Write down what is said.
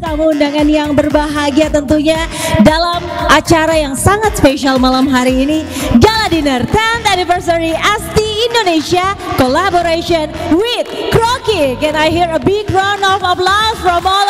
tamu undangan yang berbahagia tentunya dalam acara yang sangat spesial malam hari ini, Gala Dinner 10th Anniversary ST Indonesia Collaboration with Crocky. Can I hear a big round of applause from all